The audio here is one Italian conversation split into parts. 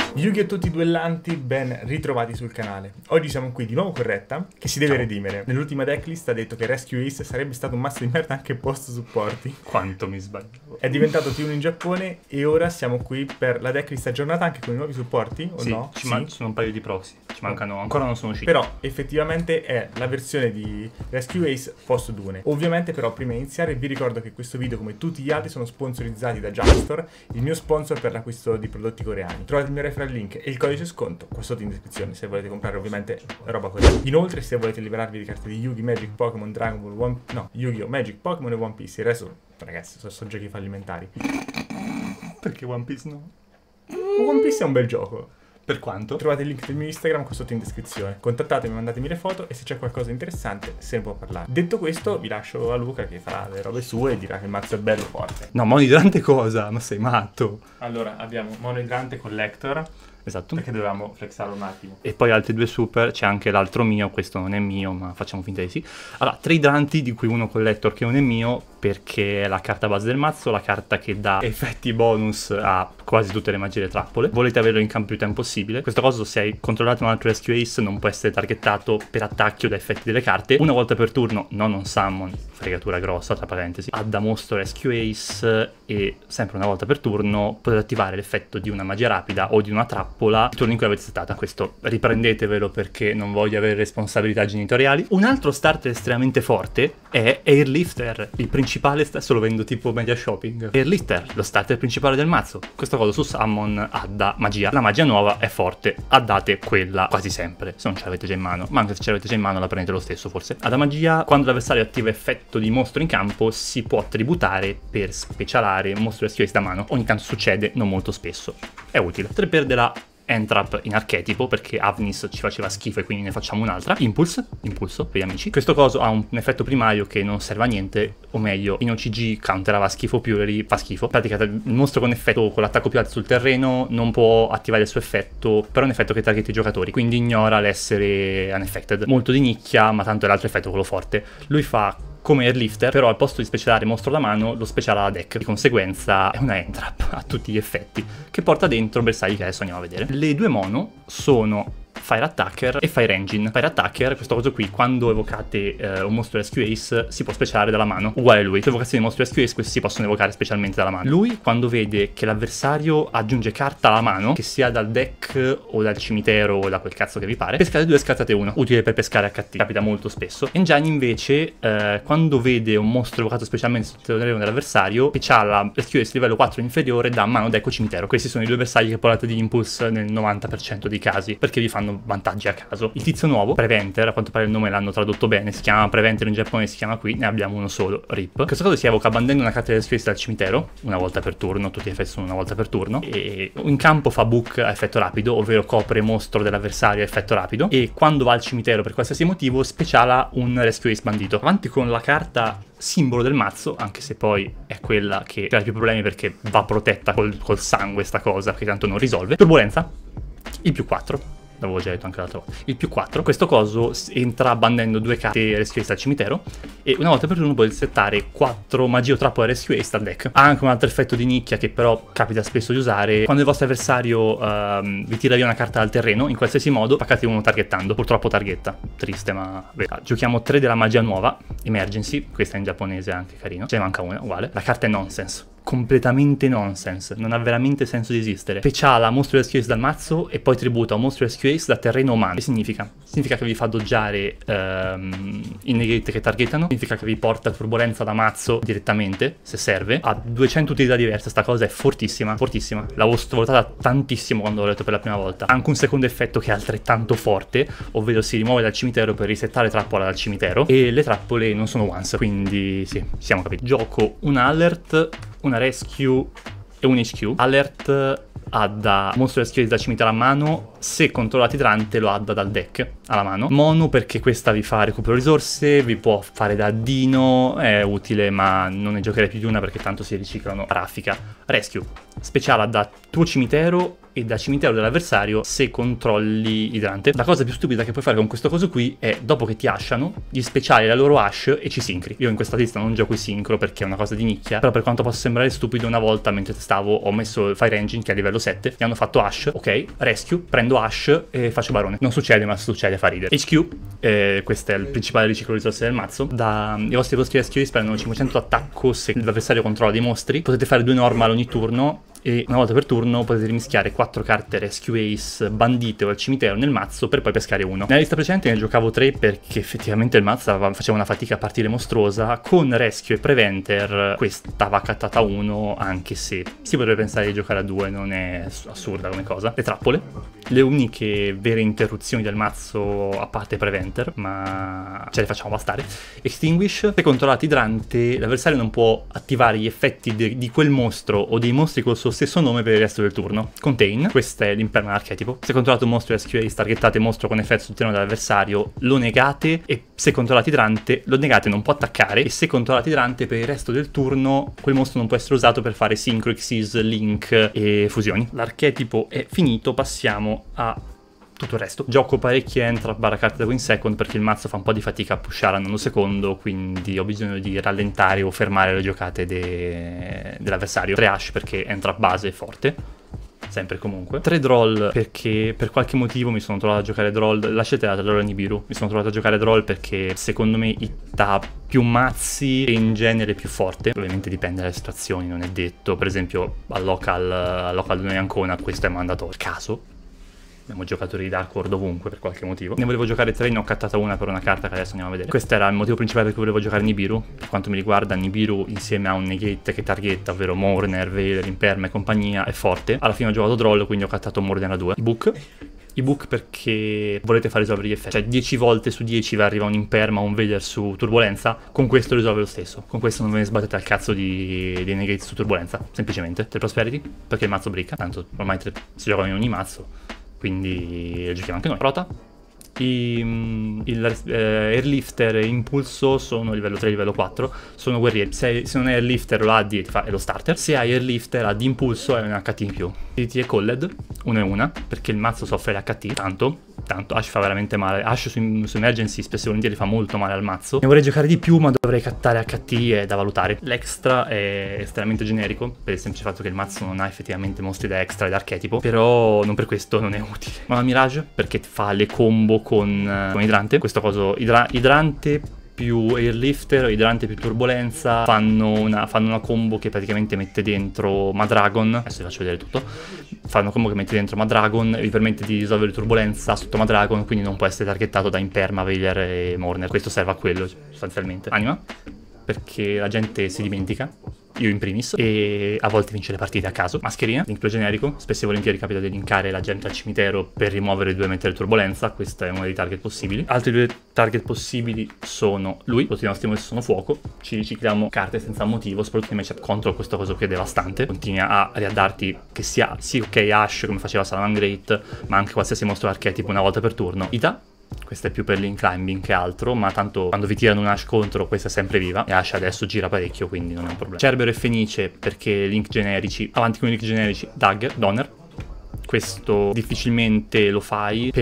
Yugi a tutti i duellanti, ben ritrovati sul canale. Oggi siamo qui di nuovo con Retta, che si deve redimere. Nell'ultima decklist ha detto che Rescue Ace sarebbe stato un mazzo di merda anche post supporti. Quanto mi sbaglio. È diventato T1 in Giappone e ora siamo qui per la decklist aggiornata anche con i nuovi supporti, o sì, no? Ci sono un paio di proxy, ci mancano, ancora non sono usciti. Però effettivamente è la versione di Rescue Ace post Dune. Ovviamente però prima di iniziare vi ricordo che questo video, come tutti gli altri, sono sponsorizzati da Jumpstore, il mio sponsor per l'acquisto di prodotti coreani. Trovate il mio referral link e il codice sconto qua sotto in descrizione se volete comprare ovviamente roba coreana. Inoltre se volete liberarvi di carte di Yugi, Magic, Pokémon, Dragon Ball, Yu-Gi-Oh, Magic, Pokémon e One Piece. Il resto, ragazzi, sono giochi fallimentari. Perché One Piece no? One Piece è un bel gioco. Per quanto? Trovate il link del mio Instagram qua sotto in descrizione. Contattatemi, mandatemi le foto e se c'è qualcosa di interessante se ne può parlare. Detto questo, vi lascio a Luca che farà le robe sue e dirà che il mazzo è bello forte. No, monodidrante cosa? Ma sei matto? Allora, abbiamo monoidrante collector. Esatto. Perché dovevamo flexarlo un attimo. E poi altri due super, c'è anche l'altro mio, questo non è mio, ma facciamo finta di sì. Allora, tre idranti, di cui uno collector che non è mio, perché è la carta base del mazzo, la carta che dà effetti bonus a quasi tutte le magie e le trappole. Volete averlo in campo il più tempo possibile. Questo coso, se hai controllato un altro Rescue Ace, non può essere targettato per attacchi o da effetti delle carte. Una volta per turno, non summon, fregatura grossa, tra parentesi, adda mostro Rescue Ace e sempre una volta per turno potete attivare l'effetto di una magia rapida o di una trappola il turno in cui l'avete settata. Questo riprendetevelo perché non voglio avere responsabilità genitoriali. Un altro starter estremamente forte è Airlifter, il principale, adesso lo vendo tipo media shopping. Airlifter, lo starter principale del mazzo. Questo coso su summon adda magia. La magia nuova è forte, addate quella quasi sempre, se non ce l'avete già in mano, ma anche se ce l'avete già in mano la prendete lo stesso forse. Adda magia, quando l'avversario attiva effetto di mostro in campo, si può tributare per specialare un mostro Rescue Ace da mano. Ogni tanto succede, non molto spesso. È utile. 3 per la Entrap in archetipo, perché Avnis ci faceva schifo e quindi ne facciamo un'altra. Impulso per gli amici. Questo coso ha un effetto primario che non serve a niente, o meglio, in OCG counterava schifo Fury, fa schifo. In pratica il mostro con effetto, con l'attacco più alto sul terreno, non può attivare il suo effetto, però è un effetto che targeta i giocatori, quindi ignora l'essere unaffected. Molto di nicchia, ma tanto è l'altro effetto, quello forte. Lui fa come Airlifter, però al posto di specialare mostro da mano lo speciala alla deck. Di conseguenza è una entrap a tutti gli effetti, che porta dentro bersagli che adesso andiamo a vedere. Le due mono sono Fire Attacker e Fire Engine. Fire Attacker, questo coso qui, quando evocate un mostro Rescue Ace si può specialare dalla mano, uguale a lui. Le evocazioni di mostro Rescue Ace questi si possono evocare specialmente dalla mano. Lui, quando vede che l'avversario aggiunge carta alla mano, che sia dal deck o dal cimitero o da quel cazzo che vi pare, pescate 2 e scattate 1, utile per pescare HT, capita molto spesso. Engine invece, quando vede un mostro evocato specialmente sul terreno dell'avversario, speciala Rescue Ace livello 4 inferiore da mano, deck o cimitero. Questi sono i due bersagli che portate di Impulse nel 90% dei casi, perché vi fanno vantaggi a caso. Il tizio nuovo, Preventer, a quanto pare il nome l'hanno tradotto bene, si chiama Preventer in Giappone, si chiama qui, ne abbiamo uno solo, RIP. Questo caso si evoca bandendo una carta del Rescue Ace dal cimitero, una volta per turno, tutti gli effetti sono una volta per turno, e in campo fa book a effetto rapido, ovvero copre mostro dell'avversario a effetto rapido, e quando va al cimitero per qualsiasi motivo speciala un Rescue Ace bandito. Avanti con la carta simbolo del mazzo, anche se poi è quella che crea più problemi perché va protetta col sangue sta cosa, che tanto non risolve. Turbolenza, il più 4. L'avevo già detto anche l'altra volta. Il più 4. Questo coso entra bandendo 2 carte Rescue Ace al cimitero e una volta per turno puoi settare 4 magie o trappola Rescue Ace dal deck. Ha anche un altro effetto di nicchia che però capita spesso di usare. Quando il vostro avversario vi tira via una carta dal terreno, in qualsiasi modo, paccate uno targettando. Purtroppo targetta. Triste, ma vero. Giochiamo 3 della magia nuova, Emergency. Questa è in giapponese, anche carino. Ce ne manca una, uguale. La carta è Nonsense. Completamente nonsense, non ha veramente senso di esistere. Speciala mostro Rescue Ace dal mazzo e poi tributa un mostro Rescue Ace da terreno umano. Che significa? Significa che vi fa doggiare i negate che targetano, significa che vi porta turbolenza da mazzo direttamente, se serve. Ha 200 utilità diverse, sta cosa è fortissima, fortissima. L'avevo sottovalutata tantissimo quando l'ho letto per la prima volta. Ha anche un secondo effetto che è altrettanto forte, ovvero si rimuove dal cimitero per risettare trappola dal cimitero, e le trappole non sono once, quindi sì, siamo capiti. Gioco una alert, una rescue e un HQ. Alert adda mostro Rescue da cimitero a mano, se controllate idrante lo adda dal deck alla mano. Mono perché questa vi fa recupero risorse, vi può fare da addino, è utile ma non ne giocherei più di una perché tanto si riciclano. Raffica. Rescue speciale da tuo cimitero e da cimitero dell'avversario se controlli idrante. La cosa più stupida che puoi fare con questo coso qui è, dopo che ti ashano, gli speciali la loro ash e ci sincri. Io in questa lista non gioco i sincro perché è una cosa di nicchia, però per quanto possa sembrare stupido, una volta mentre testavo ho messo Fire Engine che è a livello 7, mi hanno fatto ash, ok, rescue, prendo ash e faccio barone. Non succede, ma succede, fa ridere. HQ, questo è il principale riciclo risorse del mazzo. I vostri rescue prendono 500 attacco se l'avversario controlla dei mostri, potete fare 2 normal ogni turno e una volta per turno potete rimischiare 4 carte Rescue Ace bandite o al cimitero nel mazzo per poi pescare 1. Nella lista precedente ne giocavo 3 perché effettivamente il mazzo faceva una fatica a partire mostruosa. Con Rescue e Preventer questa va cattata 1, anche se si potrebbe pensare di giocare a 2, non è assurda come cosa. Le trappole, le uniche vere interruzioni del mazzo a parte Preventer, ma ce le facciamo bastare. Extinguish, se controllate idrante l'avversario non può attivare gli effetti di quel mostro o dei mostri col suo stesso nome per il resto del turno. Contain, questo è l'imperma archetipo. Se controllate un mostro Rescue Ace, targettate mostro con effetto sul terreno dell'avversario, lo negate, e se controllate idrante lo negate, non può attaccare, e se controllate idrante per il resto del turno quel mostro non può essere usato per fare Synchro, Xyz, Link e fusioni. L'archetipo è finito, passiamo a tutto il resto. Gioco parecchie entrap barra carte da win second perché il mazzo fa un po' di fatica a pushare al nono secondo, quindi ho bisogno di rallentare o fermare le giocate dell'avversario. 3 hash perché entrap base è forte, sempre e comunque. 3 droll perché per qualche motivo mi sono trovato a giocare droll, lasciatela tra loro Nibiru, mi sono trovato a giocare droll perché secondo me itta più mazzi e in genere più forte. Ovviamente dipende dalle situazioni, non è detto. Per esempio al local di noi Ancona questo è mandato per caso. Abbiamo giocatori di Dark World ovunque per qualche motivo. Ne volevo giocare 3, ne ho cattata una per una carta che adesso andiamo a vedere. Questo era il motivo principale per cui volevo giocare Nibiru. Per quanto mi riguarda, Nibiru insieme a un negate che targetta, ovvero Mourner, Veiler, Imperma e compagnia, è forte. Alla fine ho giocato Droll, quindi ho cattato Mourner a 2. Ebook perché volete far risolvere gli effetti. Cioè 10 volte su 10 vi arriva un Imperma o un Veiler su Turbolenza, con questo risolve lo stesso. Con questo non ve ne sbattete al cazzo di negate su Turbolenza, semplicemente. 3 Prosperity, perché il mazzo bricca, tanto ormai si gioca in ogni mazzo, quindi lo giochiamo anche noi. Prota. Airlifter e Impulso sono livello 3 e livello 4, sono guerrieri. Se non è Airlifter lo AD è lo starter. Se hai Airlifter AD Impulso è un HT in più. DT e Colled, 1 e 1, perché il mazzo soffre l'HT tanto Ash fa veramente male. Ash su Emergency spesso e volentieri fa molto male al mazzo. Ne vorrei giocare di più, ma dovrei cattare HT, è da valutare. L'extra è estremamente generico per il semplice fatto che il mazzo non ha effettivamente mostri da extra ed archetipo, però non per questo non è utile. Ma la Mirage perché fa le combo con idrante. Questo coso idrante più Airlifter, idrante più turbolenza fanno una combo che praticamente mette dentro Madragon. Adesso vi faccio vedere tutto. Fanno una combo che mette dentro Madragon e vi permette di risolvere turbolenza sotto Madragon, quindi non può essere targettato da Imperma, Veiler e Mourner. Questo serve a quello sostanzialmente. Anima perché la gente si dimentica, io in primis, e a volte vince le partite a caso. Mascherina, link più generico, spesso e volentieri capita di linkare la gente al cimitero per rimuovere 2 metri di turbolenza, questo è uno dei target possibili. Altri 2 target possibili sono lui, tutti i nostri mostri sono fuoco, ci ricicliamo carte senza motivo, soprattutto in matchup contro questo coso qui è devastante, continua a riaddarti che sia sì ok Ash come faceva Salamangreat, ma anche qualsiasi mostro archetipo una volta per turno. Ida, questa è più per link climbing che altro, ma tanto quando vi tirano un Ash contro questa è sempre viva, e Ash adesso gira parecchio quindi non è un problema. Cerbero e Fenice perché link generici, avanti con i link generici. Dagger, Donner, questo difficilmente lo fai,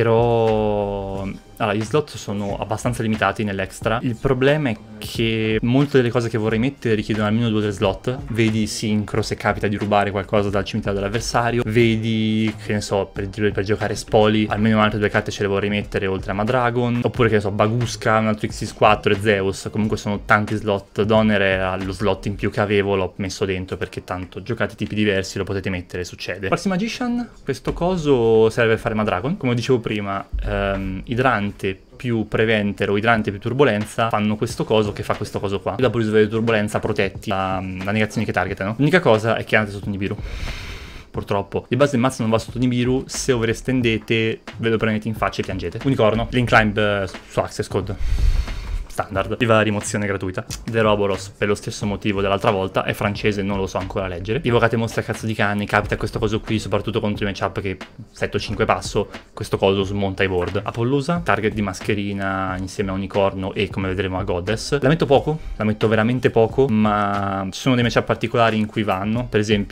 però allora gli slot sono abbastanza limitati nell'extra. Il problema è che molte delle cose che vorrei mettere richiedono almeno 2 o 3 slot. Vedi Synchro se capita di rubare qualcosa dal cimitero dell'avversario, vedi che ne so per giocare Spoli almeno altre 2 carte ce le vorrei mettere oltre a Madragon, oppure che ne so Baguska, un altro Xyz4 e Zeus. Comunque sono tanti slot. Donner era lo slot in più che avevo, l'ho messo dentro perché tanto giocate tipi diversi, lo potete mettere, succede. Force Magician, questo coso serve per fare Madragon, come dicevo prima. Idrante più Preventer o idrante più turbolenza fanno questo coso che fa questo coso qua, e dopo risolvere turbolenza protetti la negazione che targetano. L'unica cosa è che andate sotto Nibiru, purtroppo di base il mazzo non va sotto Nibiru, se overestendete ve lo prendete in faccia e piangete. Unicorno, link climb su Access Code standard, viva la rimozione gratuita. The Roboros per lo stesso motivo dell'altra volta, è francese, non lo so ancora leggere. Evocate mostre a cazzo di cane, capita questo coso qui soprattutto contro i matchup che 7-5 passo, questo coso smonta i board. Apollusa, target di mascherina insieme a Unicorno e come vedremo a Goddess. La metto poco, la metto veramente poco, ma ci sono dei matchup particolari in cui vanno, per esempio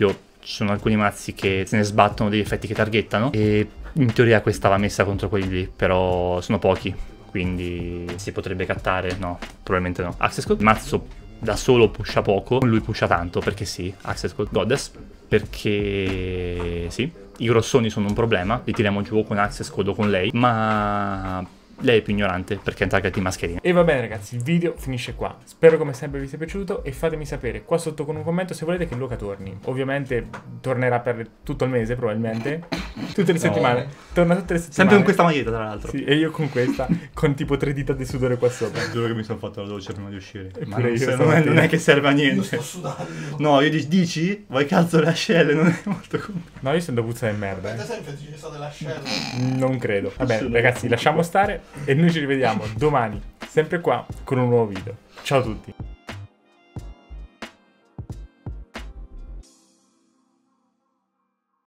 ci sono alcuni mazzi che se ne sbattono degli effetti che targettano e in teoria questa va messa contro quelli lì, però sono pochi, quindi si potrebbe cattare, no, probabilmente no. Access Code, il mazzo da solo pusha poco, lui pusha tanto, perché sì, Access Code Goddess, perché sì, i grossoni sono un problema, li tiriamo giù con Access Code o con lei, ma lei è più ignorante perché è target di mascherina. E va bene ragazzi, il video finisce qua. Spero come sempre vi sia piaciuto e fatemi sapere qua sotto con un commento se volete che Luca torni. Ovviamente tornerà per tutto il mese probabilmente, tutte le settimane. Torna tutte le settimane. Sempre con questa maglietta tra l'altro. Sì, e io con questa, con tipo 3 dita di sudore qua sopra. Giuro che mi sono fatto la doccia prima di uscire. Ma Pure io non è che serve a Io niente. sto sudando. No, io dici? Vai cazzo le ascelle, non è molto comodo. No, io sento puzza di merda. Avete sempre ci sono delle ascelle? Non credo. Vabbè ragazzi, lasciamo stare e noi ci rivediamo domani, sempre qua, con un nuovo video. Ciao a tutti.